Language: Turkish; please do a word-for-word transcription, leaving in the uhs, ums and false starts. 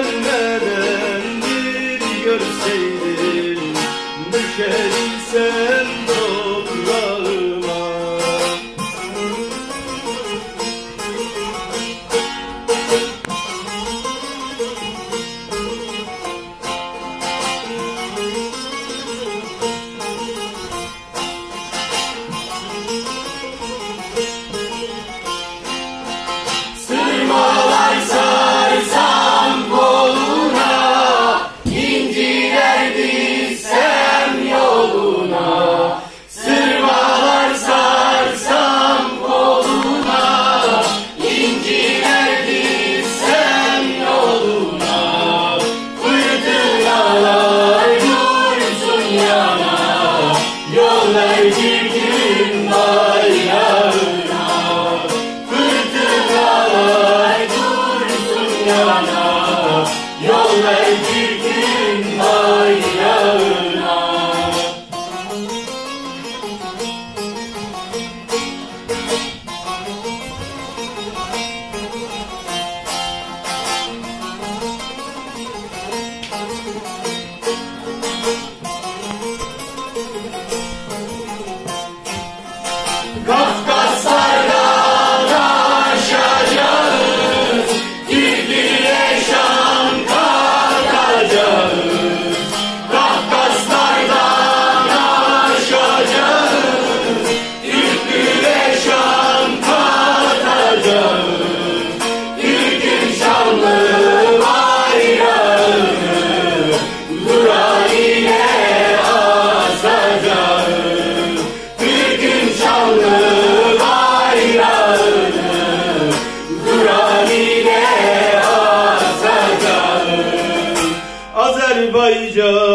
gelmeden bir görseydin, düşer isem toprağıma. Sırmalar sarsam koluna, inciler dizsem yoluna. Sırmalar sarsam koluna, inciler dizsem yoluna. Fırtınalar dursun yana, yol ver bir gün bayrağına. Fırtınalar dursun yana, yol ver bir gün bayrağına. Kafkaslardan aşacağız, Türklüğe şan katacağız. Kafkaslardan aşacağız, Türklüğe şan katacağız. Türk'ün şanlı bayrağını Nurani'ye asacağız. Türk'ün şanlı bayrağını Nurani'ye asacağız. Azerbaycan